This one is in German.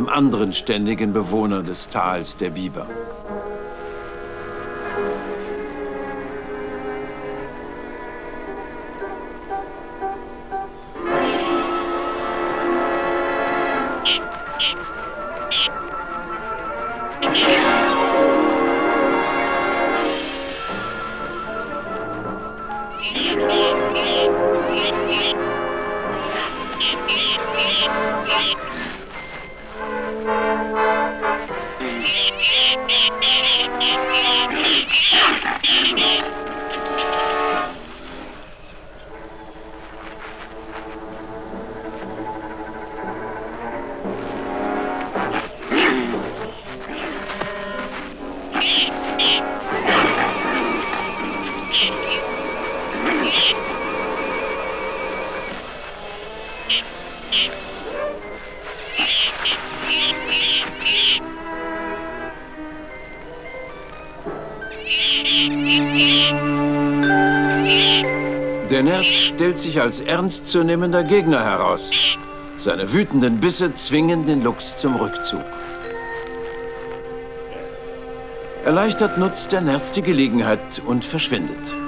einem anderen ständigen Bewohner des Tals der Biber. Der Nerz stellt sich als ernstzunehmender Gegner heraus. Seine wütenden Bisse zwingen den Luchs zum Rückzug. Erleichtert nutzt der Nerz die Gelegenheit und verschwindet.